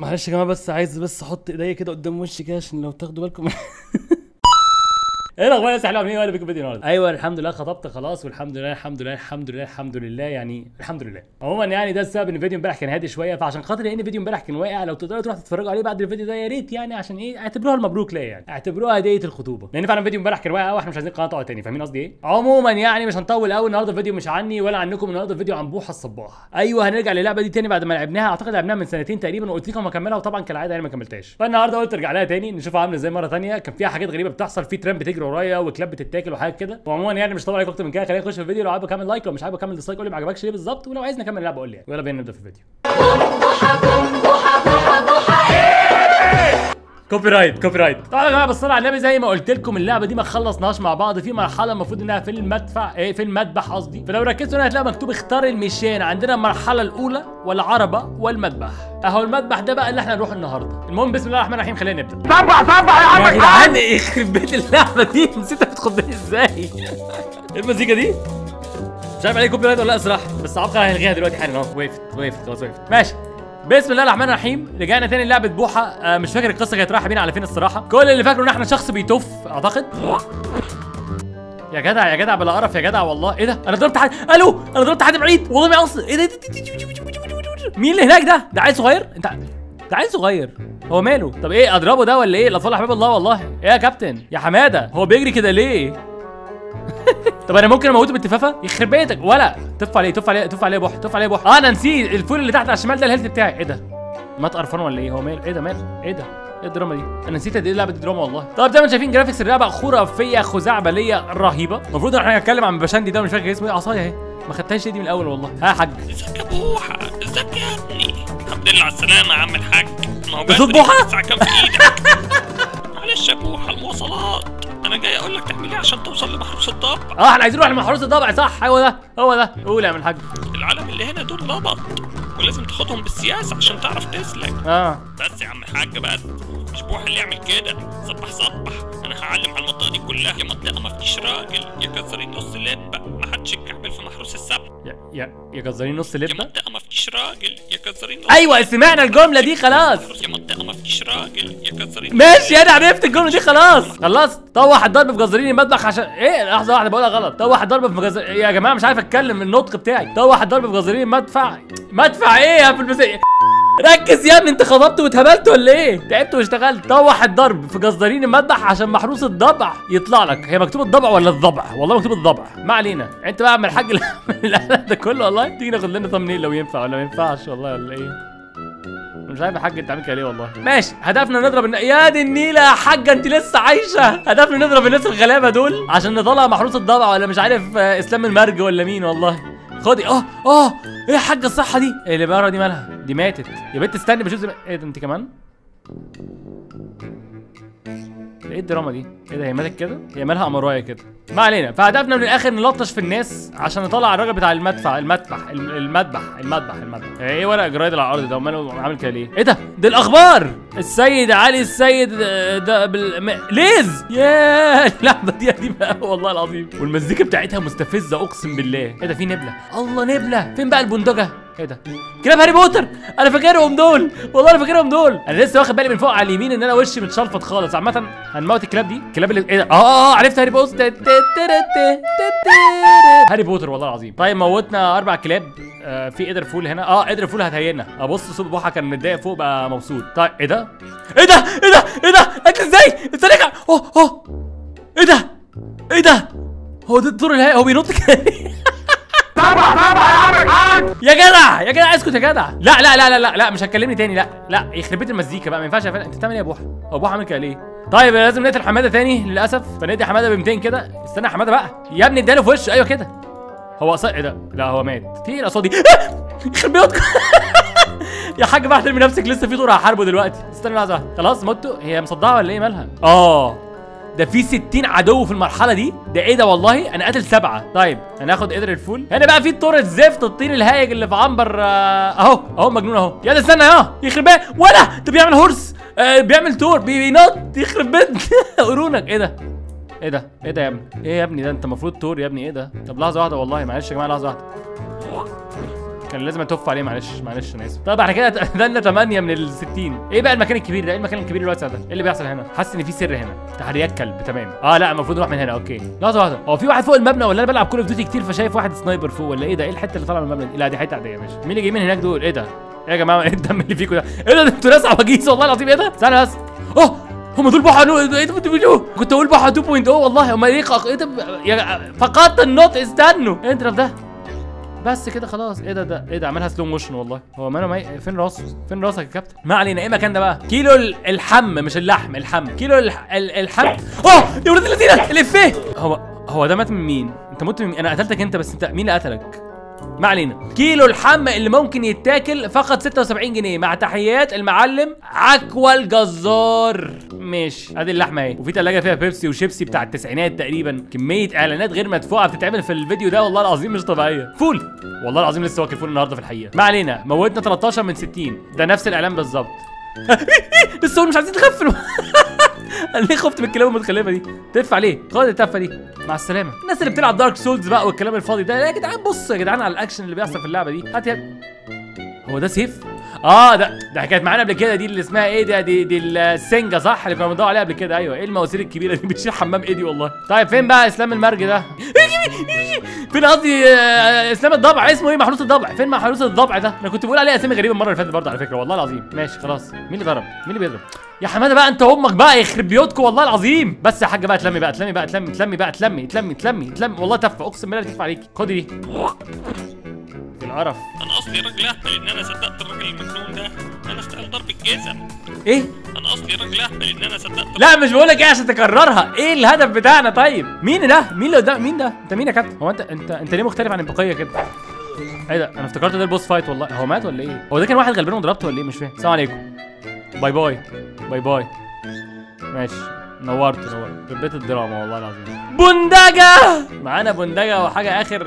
معلش يا جماعه، بس عايز احط ايديا كده قدام وشي كده عشان لو تاخدوا بالكم. ايه الاخبار يا سحلو؟ عاملين ايه؟ ولا بيكم فيديو النهارده؟ ايوه الحمد لله خطبت خلاص، والحمد لله الحمد لله الحمد لله الحمد لله يعني الحمد لله. عموما يعني ده السبب ان الفيديو امبارح كان هادي شويه، فعشان خاطر ان الفيديو امبارح كان واقع، لو تقدروا تروحوا تتفرجوا عليه بعد الفيديو ده يا ريت يعني، عشان ايه؟ اعتبروها المبروك ليا يعني، اعتبروها هديه الخطوبه، لان فعلا الفيديو امبارح كان واقع قوي، احنا مش عايزين القناه تقع تاني، فاهمين قصدي ايه؟ عموما يعني مش هنطول قوي النهارده، الفيديو مش عني ولا عنكم، النهارده الفيديو عن بوحه الصباح. ايوه هنرجع للعبه دي تاني بعد ما لعبناها، اعتقد لعبناها من سنتين تقريبا، وقلت لكم هكملها، وطبعا كالعاده يعني ما كملتهاش، فالنهارده قلت ارجع لها تاني نشوفها عامله ازاي مره ثانيه. كان فيها حاجات غريبه بتحصل، في ترام بتجري ورايا وكلاب بتتاكل وحاجات كده. وعموما يعني مش طبعا عليكم اكتر من كده، خلينا نخش في الفيديو. لو عجبك كمل لايك، لو مش عاجبك كمل ديسلايك، قول لي ما عجبكش ليه بالظبط، ولو عايزني اكمل اللعبه قول لي. يلا بينا نبدا في الفيديو. كوبي رايت طبعا يا جماعه، بالصلاه على النبي زي ما قلت لكم اللعبه دي ما خلصناش مع بعض، في مرحله المفروض انها في المدفع في المذبح قصدي، فلو ركزتوا هنا هتلاقوا مكتوب اختار المشيان. عندنا المرحله الاولى والعربه والمذبح، اهو المذبح ده بقى اللي احنا نروح النهارده. المهم بسم الله الرحمن الرحيم، خلينا نبدا. صبح يا جدعان، يخرب بيت اللعبه دي، نسيت بتخضني ازاي. ايه المزيكا دي؟ مش عارف عليه كوبي رايت ولا لا صراحه، بس عبقى هنلغيها دلوقتي حالا اهو. وقفت خلاص وقفت ماشي. بسم الله الرحمن الرحيم، رجعنا تاني لعبه بوحه. مش فاكر القصه كانت رايحه بينا على فين الصراحه، كل اللي فاكره ان احنا شخص بيتوف اعتقد. يا جدع بلا قرف يا جدع والله. ايه ده؟ انا ضربت حد. الو، انا ضربت حد بعيد والله ما اقصد. ايه ده؟ مين اللي هناك ده؟ ده عيل صغير؟ انت ده عيل صغير، هو ماله؟ طب ايه اضربه ده ولا ايه؟ الاطفال احباب الله والله. ايه يا كابتن يا حماده، هو بيجري كده ليه؟ طب انا ممكن اموته بالتفافه؟ يخرب بيتك ولا طف عليه يا بوح. انا نسيت الفول اللي تحت على الشمال ده الهيلث بتاعي. ايه ده؟ مات قرفان ولا ايه؟ هو ماله؟ ايه ده ماله؟ ايه ده؟ ايه الدراما دي؟ انا نسيت قد ايه اللعبه دي دراما والله. طب زي ما انتم شايفين جرافيكس اللعبه خرافيه خزعبليه رهيبه. المفروض احنا هنتكلم عن باشندي ده، مش فاكر اسمه ايه، عصايه اهي ما خدتهاش دي من الاول والله. ها يا حاج. ازيك يا بوحه؟ ازيك يا ابني؟ الحمد لله على السلامه يا عم الحاج. ما هو صوت بوحه؟ الساعه كام في ايدك؟ معلش يا بوحه المواصلات، انا جاي اقول لك تعمل ايه عشان توصل لمحروس الضبع. احنا عايزين نروح لمحروس الضبع صح؟ هو ده قول يا عم الحاج. العالم اللي هنا دول لبط، ولازم تاخدهم بالسياسه عشان تعرف تسلك. بس يا عم الحاج بس، مش بوحه اللي يعمل كده. صبح انا هعلم على المنطقه دي كلها، يا منطقه ما فيش راجل، يا كسرين نص لبه، ما حدش يتكعبل في محروس السبع. يا جزارين نص لبه، يا منطقه ما فيش راجل، يا كسرين نص. ايوه سمعنا الجمله دي خلاص. يا منطقه ما فيش راجل، يا كسرين. ماشي انا عرفت الجمله دي خلاص. طوح الضرب في جزارين المذبح عشان ايه؟ لحظه واحده بقولها غلط. طوح الضرب في جزارين يا جماعه، مش عارف اتكلم النطق بتاعي. طوح الضرب في جزارين مدفع ايه يا في المسيح؟ ركز يا ابني، انت خبطت واتهبلت ولا ايه؟ تعبت واشتغلت. طوح الضرب في جزارين المذبح عشان محروس الضبع يطلع لك. هي مكتوب الضبع ولا الضبع؟ والله مكتوب الضبع، ما علينا. انت بقى من الحاج القلق ده كله والله. تيجي ناخد لنا ثمنيل لو ينفع ولا ما ينفعش والله ولا ايه؟ مش عارف يا حاج انت عامل كده ليه والله. ماشي، هدفنا نضرب يا دي النيله يا حاجه انت لسه عايشه. هدفنا نضرب الناس الغلابه دول عشان نطلع محروس الضبع، ولا مش عارف اسلام المرج ولا مين والله. خدي ايه يا حاجه الصحه دي؟ ايه اللي بره دي مالها؟ دي ماتت يا بنت. استني بشوف ايه ده انت كمان؟ ايه الدراما دي؟ ايه ده؟ هي ماتت كده؟ هي مالها امرايه كده؟ ما علينا. فهدفنا من الاخر نلطش في الناس عشان نطلع الراجل بتاع المذبح. ايه ورق جرايد على الارض ده؟ وماله عامل كده ليه؟ ايه ده؟ دي الاخبار. السيد علي السيد ده ليز. ياه اللعبه دي قديمه قوي والله العظيم، والمزيكا بتاعتها مستفزه اقسم بالله. ايه ده؟ في نبله. الله نبله. فين بقى البندقه؟ ايه ده؟ كلاب هاري بوتر. انا فاكرهم دول والله، انا فاكرهم دول. انا لسه واخد بالي من فوق على اليمين ان انا وشي متشلفط خالص. عامه هنموت الكلاب دي. الكلاب اللي ايه ده؟ عرفت هاري بوتر. هاري بوتر والله العظيم. طيب موتنا 4 كلاب. في قدر فول هنا. قدر فول هتهينا. ابص صوت بوحه كان متضايق فوق بقى مبسوط. طيب ايه ده؟ اكل ازاي؟ استنى. ايه ده؟ هو ده الدور الهائي، هو بينط كده. طبعا يا عم الحاج. يا جدع اسكت يا جدع. لا مش هتكلمني تاني. لا يخرب بيت المزيكا بقى، ما ينفعش. انت بتعمل ايه يا بوحه؟ هو بوحه عامل كده ليه؟ طيب لازم نقتل حماده تاني للاسف، فندي حماده ب 200 كده. استنى حماده بقى يا ابني، اداله في وشه. ايوه كده. هو ايه ده؟ لا هو مات. في الاصوات دي يخرب بيوتكم. يا حاج بقى احترمي نفسك، لسه في دور هحاربه دلوقتي. استنى لحظه واحده. خلاص متوا. هي مصدعه ولا ايه مالها؟ ده في 60 عدو في المرحله دي. ده ايه ده؟ والله انا قاتل 7. طيب هناخد قدر الفول. هنا بقى في الطور الزفت الطين الهايج اللي في عنبر. اهو مجنون اهو. يا ده استنى يخرب بيت. ولا ده بيعمل هورس. بيعمل تور بينط. يخرب بيت. قرونك. ايه ده يا ابني؟ ايه يا ابني ده؟ انت المفروض تور يا ابني. ايه ده؟ طب لحظه واحده والله معلش يا جماعه، لحظه واحده. كان لازم اتف عليه، معلش معلش انا اسف. طب احنا كده اتقفلنا 8 من ال 60. ايه بقى المكان الكبير ده؟ ايه المكان الكبير الواسع ده؟ ايه اللي بيحصل هنا؟ حاسس ان في سر هنا، تحريات كلب. تمام. لا المفروض نروح من هنا. اوكي لحظه واحده، هو في واحد فوق المبنى ولا انا بلعب كول اوف ديوتي كتير فشايف واحد سنايبر فوق ولا ايه ده؟ ايه الحته اللي طالعه من المبنى دي؟ لا دي حته عاديه ماشي. مين اللي جاي من هناك دول؟ ايه ده؟ ايه يا جماعه ايه الدم اللي فيكم ده؟ ايه ده؟ انتوا ناس عواجيز والله العظيم. ايه ده؟ استنى بس. هم دول بحر ايه ده بتقولوا؟ كنت اقول بحر 2.0 والله. هم ايه ده؟ فقدت النطق. استنوا اضرب ده بس كده خلاص. ايه ده؟ ايه ده؟ عملها سلو موشن والله. هو ماله فين راسه؟ فين راسك يا كابتن؟ ما علينا. ايه المكان ده بقى؟ كيلو الحم مش اللحم، الحم. كيلو الحم. يا ولاد الذين الافيه. هو ده مات من مين؟ انت مت من مين؟ انا قتلتك انت بس انت مين اللي قتلك؟ ما علينا. كيلو اللحم اللي ممكن يتاكل فقط 76 جنيه مع تحيات المعلم عكوى الجزار. ماشي ادي اللحمه اهي، وفي ثلاجه فيها بيبسي وشيبسي بتاع التسعينات تقريبا. كميه اعلانات غير مدفوعه بتتعمل في الفيديو ده والله العظيم مش طبيعيه. فول والله العظيم لسه واكل فول النهارده في الحقيقه. ما علينا. موتنا 13 من 60. ده نفس الاعلان بالظبط. لسه مش عايزين تغفلوا. انا ليه خفت من الكلاب المتخلفه دي؟ تدفع ليه؟ خد التفه دي مع السلامه. الناس اللي بتلعب دارك سولز بقى والكلام الفاضي ده، يا جدعان بصوا يا جدعان على الاكشن اللي بيحصل في اللعبه دي. هات يا هو ده سيف؟ ده كانت معانا قبل كده دي اللي اسمها ايه ده؟ دي السنجه صح اللي كنا بندور عليها قبل كده. ايوه ايه المواسير الكبيره دي بتشيل حمام ايه دي والله. طيب فين بقى اسلام المرج ده؟ فين قصدي اسلام الضبع. اسمه ايه؟ محروس الضبع. فين محروس الضبع ده؟ انا كنت بقول عليه اسامي غريبه المره اللي فاتت برضه على فكره والله العظيم. ماشي خلاص. مين اللي ضرب؟ مين اللي بيضرب؟ يا حماده بقى انت امك بقى يخرب بيوتكم والله العظيم. بس يا حاجه بقى تلمي بقى تلمي والله تفه اقسم بالله تدفع عليكي. خدي دي في القرف. انا اصلي راجل اهبل ان انا صدقت الراجل المجنون ده. انا استاهل ضرب الجزم. ايه؟ انا اصلي راجل اهبل ان انا صدقت. لا مش بقول لك ايه عشان تكررها. ايه الهدف بتاعنا طيب؟ مين ده؟ مين اللي قدام؟ مين ده؟ انت مين يا كابتن؟ هو انت ليه مختلف عن البقيه كده؟ ايه ده؟ انا افتكرت ده البوس فايت والله. هو مات ولا ايه؟ هو ده كان واحد غلبان وضربته ولا ايه؟ مش فاهم. السلام عليكم. باي باي باي باي. ماشي نورت بيت الدراما والله العظيم. بندجه معانا بندجه وحاجه اخر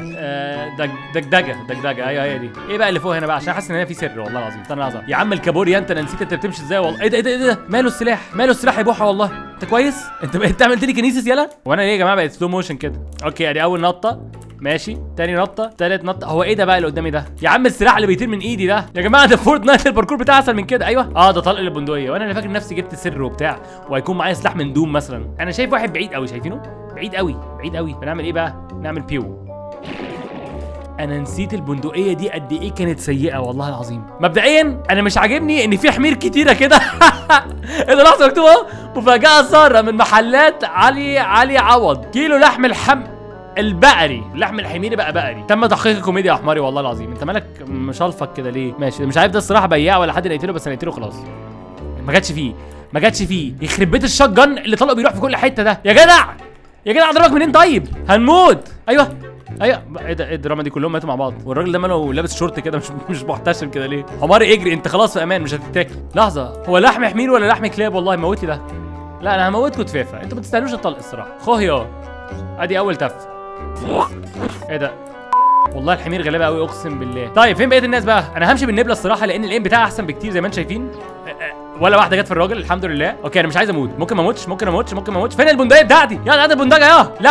دجدجه. ايوه هي دي. ايه بقى اللي فوق هنا بقى؟ عشان حاسس ان هنا في سر والله العظيم. استنى لحظه يا عم الكابوريا. انت انا نسيت انت بتمشي ازاي والله. ايه ده؟ ماله السلاح يا بوحه والله. انت كويس؟ انت بقيت تعمل لي كنيسس يلا. وانا ليه يا جماعه بقيت سلو موشن كده؟ اوكي ادي اول نطه ماشي، تاني نطه، تالت نطه. هو ايه ده بقى اللي قدامي ده؟ يا عم السلاح اللي بيطير من ايدي ده يا جماعه. ده فورتنايت الباركور بتاعها اسهل من كده. ايوه ده طلق البندقيه. وانا اللي فاكر نفسي جبت سر وبتاع وهيكون معايا سلاح من دوم مثلا. انا شايف واحد بعيد قوي. شايفينه؟ بعيد قوي. بنعمل ايه بقى؟ نعمل بيو. انا نسيت البندقيه دي قد ايه كانت سيئه والله العظيم. مبدئيا انا مش عاجبني ان في حمير كتيره كده. ايه ده؟ لحظه مكتوب اهو مفاجاه ساره من محلات علي عوض. كيلو لحم البقري. اللحم الحميري بقى بقري. تم تحقيق الكوميديا يا حماري والله العظيم. انت مالك مشلفك كده ليه؟ ماشي مش عارف ده الصراحه بياع ولا حد نقتله بس هنقتله خلاص. ما جاتش فيه يخرب بيت الشوت جن اللي طلقه بيروح في كل حته ده. يا جدع اضربك منين طيب؟ هنموت. ايوه ايه ده؟ ايه الدراما دي؟ كلهم ماتوا مع بعض والراجل ده ماله لابس شورت كده مش محتشم كده ليه؟ حماري اجري انت خلاص في امان مش هتتاكل. لحظه هو لحم حمير ولا لحم كلاب؟ والله موت لي ده. لا انا هموتكم تفافه. انتوا ما تستاهلوش الطلق الصراحه. خويا ادي اول تف. ايه ده؟ والله الحمير غلابه قوي اقسم بالله. طيب فين بقيه الناس بقى؟ انا همشي بالنبله الصراحه لان الايم بتاعي احسن بكتير زي ما انتم شايفين. ولا واحده جت في الراجل الحمد لله. اوكي انا مش عايز اموت. ممكن ما اموتش. فين البندقيه بتاعتي؟ يلا هات البندقيه.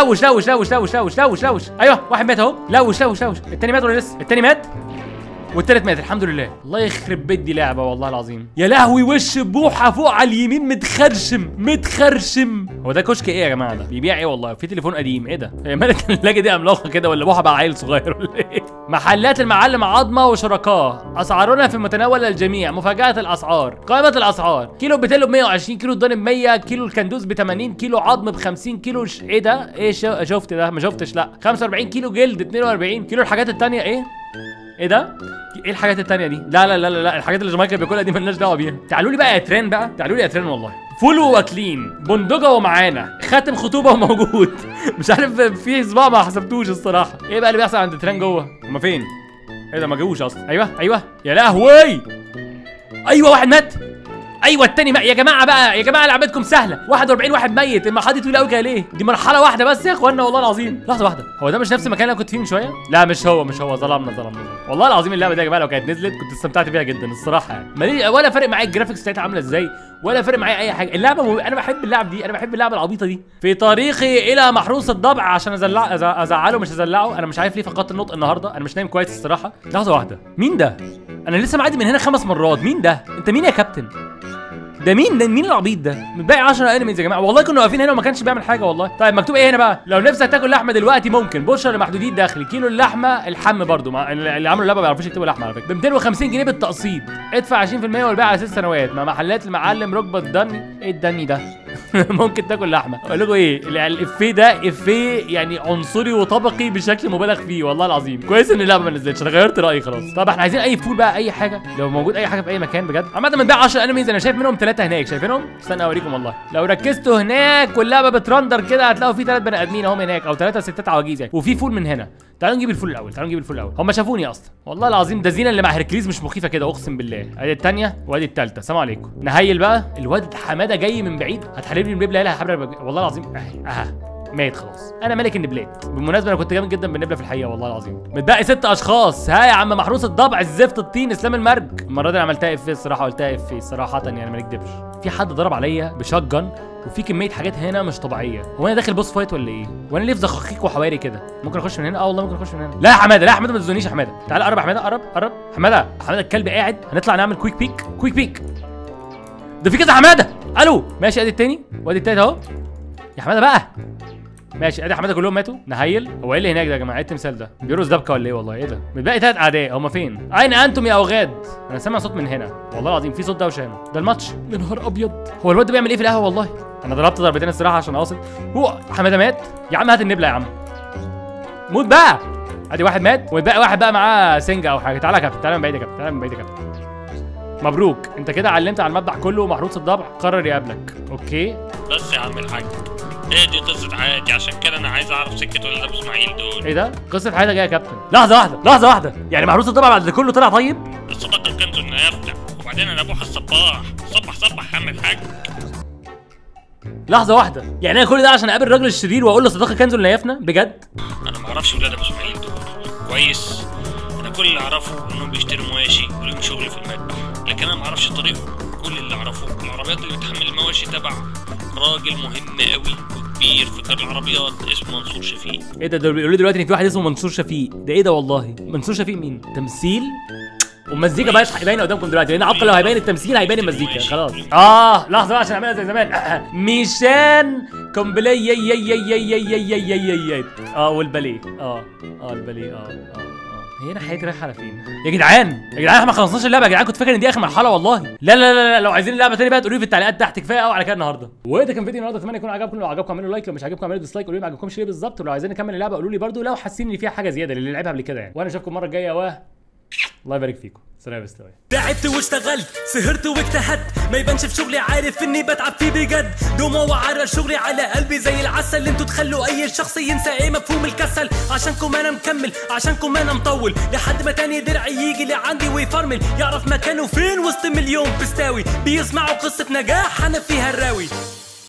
لوش. ايوه واحد مات اهو. لوش. التاني مات ولا لسه؟ التاني مات والتالت مات الحمد لله. الله يخرب بيت دي لعبه والله العظيم. يا لهوي وش بوحه فوق على اليمين متخرشم. هو ده كشك ايه يا جماعه؟ ده بيبيع ايه والله؟ في تليفون قديم. ايه ده؟ هي مالك الثلاجه دي عملاقه كده ولا بوحه بقى عيل صغير ولا ايه؟ محلات المعلم عظمه وشركاه. اسعارنا في متناول الجميع. مفاجاه الاسعار. قائمه الاسعار. كيلو بتلو ب 120، كيلو الضاني ب 100، كيلو الكندوز ب 80، كيلو عظم ب 50، كيلو ايه ده؟ ايه شفت ده؟ ما شفتش. لا 45 كيلو جلد 42 كيلو. الحاجات الثانيه ايه ده؟ ايه الحاجات التانية دي؟ لا الحاجات اللي جامايكا بياكلها دي مالناش دعوه بيها. تعالوا لي بقى يا تران بقى. والله. فول واكلين. بندقه ومعانا. خاتم خطوبه وموجود. مش عارف في صباع ما حسبتوش الصراحه. ايه بقى اللي بيحصل عند تران جوه؟ هما فين؟ ايه ده ما جوش اصلا. ايوه يا لهوي. ايوه واحد مات. ايوه التاني يا جماعه بقى، يا جماعه لعبتكم سهله. 41 واحد ميت، المرحله دي طويله قوي كده ليه؟ دي مرحله واحده بس يا اخوانا والله العظيم. لحظه واحده، هو ده مش نفس المكان اللي انا كنت فيه من شويه؟ لا مش هو ظلمنا والله العظيم. اللعبه دي يا جماعه لو كانت نزلت كنت استمتعت بيها جدا الصراحه يعني، مالي ولا فارق معايا الجرافيكس بتاعتها عامله ازاي، ولا فارق معايا اي حاجه. اللعبه انا بحب اللعب دي، انا بحب اللعبه العبيطه دي. في طريقي الى محروس الضبع عشان ازعله مش ازلعه. انا مش عارف ليه فقدت النطق النهارده، انا مش نايم كويس الصراحه. لحظه واحده، مين ده؟ انا لسه معدي من هنا 5 مرات. مين ده؟ انت مين يا كابتن؟ ده مين العبيط ده؟ متبقي 10 انميز يا جماعه، والله كنا واقفين هنا وما كانش بيعمل حاجه والله. طيب مكتوب ايه هنا بقى؟ لو نفسك تاكل لحمه دلوقتي ممكن، بشر لمحدودي الدخل، كيلو اللحمه الحم برضو اللي عملوا اللعبه ما بيعرفوش يكتبوا لحمه على فكره، ب 250 جنيه بالتقسيط، ادفع 20% والبيع على 6 سنوات مع محلات المعلم ركبه الدني. ايه الدني ده؟ ممكن تاكل لحمه. اقول لكم ايه، الافيه ده افيه يعني عنصري وطبقي بشكل مبالغ فيه والله العظيم. كويس ان اللعبه ما نزلتش، انا غيرت رايي خلاص. طب احنا عايزين اي فول بقى، اي حاجه لو موجود، اي حاجه في اي مكان بجد. عامه بنبيع 10 انميز، انا شايف منهم 3 هناك، شايفينهم؟ استنى اوريكم والله. لو ركزتوا هناك واللعبه بترندر كده هتلاقوا في 3 بني ادمين اهم هناك، او 3 ستات عواجيز يعني، وفي فول من هنا. تعالوا نجيب الفول الاول، هم شافوني اصلا والله العظيم. ده زينه اللي مع هيركليز مش مخيفه كده اقسم بالله. ادي الثانيه وادي الثالثه. السلام عليكم. نهيل بقى. الواد حماده جاي من بعيد، هتحاربني النبله. لا والله العظيم ميت خلاص. انا ملك النبلات بالمناسبه، انا كنت جامد جدا بالنبله في الحقيقه والله العظيم. متبقي 6 اشخاص. ها يا عم محروس الضبع، الزفت الطين، اسلام المرج. المره دي انا عملتها اف الصراحه، قلتها اف صراحه يعني ما نكدبش. في حد ضرب عليا بشجن وفي كميه حاجات هنا مش طبيعيه. هو انا داخل بوس فايت ولا ايه؟ وانا ليه في زخاخيك وحواري كده؟ ممكن اخش من هنا؟ والله ممكن اخش من هنا. لا يا حماده، لا يا حماده ما تزونيش يا حماده. تعال قرب يا حماده، قرب حماده الكلب قاعد. هنطلع نعمل كويك بيك. ده في كذا حماده. الو ماشي. ادي التاني وادي التالت اهو. يا حماده بقى ماشي. ادي حماده كلهم ماتوا. نهيل. هو ايه اللي هناك ده يا جماعه؟ ايه التمثال ده؟ بيرقص دبكه ولا ايه؟ والله ايه ده؟ متبقي 3 اعداء. هم فين؟ اين انتم يا اوغاد؟ انا سامع صوت من هنا والله العظيم، في صوت دوشه هنا. ده الماتش. يا نهار ابيض، هو الواد ده بيعمل ايه في القهوه؟ والله انا ضربت ضربتين الصراحه عشان اوصل. هو حماده مات يا عم. هات النبله يا عم، موت بقى. ادي واحد مات ويتبقى واحد بقى معاه سنجه او حاجه. تعالى يا كابتن، تعالى من بعيد يا كابتن، مبروك انت كده علمت على المذبح كله. ومحروس الضبع قرر يقابلك. اوكي بس يا عم الحاج، ايه دي قصة حياتي، عشان كده انا عايز اعرف سكة ولاد ابو اسماعيل دول. ايه ده؟ قصة حياتك ايه يا كابتن؟ لحظة واحدة، يعني محروس الضبع بعد ده كله طلع طيب؟ الصداقة كنز النيافة، وبعدين انا ابوها الصباح. صبح يا عم الحاج. لحظة واحدة، يعني انا كل ده عشان اقابل الراجل الشرير واقول له صداقة كنز النيافة بجد؟ انا ما اعرفش ولاد ابو اسماعيل دول كويس. انا كل اللي اعرفه انهم بيشتروا مواشي ولهم شغل في المذبح، لكن انا ما اعرفش طريقهم. كل اللي اعرفه العربيات اللي بتحمل المواشي تبع راجل مهم قوي وكبير في كار العربيات اسمه منصور شفيق. ايه ده بيقولوا لي دلوقتي ان في واحد اسمه منصور شفيق؟ ده ايه ده والله؟ منصور شفيق مين؟ تمثيل والمزيكا بقى باينه قدامكم دلوقتي، لان عبقى لو هيبين التمثيل هيبين المزيكا خلاص. لحظه بقى عشان اعملها زي زمان. ميشان كومبلي والباليه. الباليه. هي انا حياتي رايحه على فين؟ يا جدعان احنا ما خلصناش اللعبه يا جدعان. كنت فاكر ان دي اخر مرحله والله. لا لو عايزين اللعبه تاني بقى تقولوا لي في التعليقات تحت. كفايه قوي على كده النهارده. وده كان فيديو النهارده، اتمنى يكون عجبكم. لو عجبكم اعملوا لايك، لو مش عجبكم اعملوا ديسلايك. قولوا لي ما عجبكمش ليه بالظبط، ولو عايزين نكمل اللعبه قولوا لي برده، لو حاسين ان فيها حاجه زياده اللي لعبها قبل كده يعني. وانا اشوفكم المره الجايه الله يبارك فيكم. سلام يا بستوي. تعبت واشتغلت، سهرت واجتهدت، ما يبانش في شغلي، عارف اني بتعب فيه بجد. دموع وعرى شغلي على قلبي زي العسل. انتوا تخلوا اي شخص ينسى ايه مفهوم الكسل. عشانكم انا مكمل، عشانكم انا مطول، لحد ما تاني درعي يجي لعندي ويفرمل، يعرف مكانه فين وسط مليون بستاوي بيسمعوا قصة نجاح انا فيها الراوي.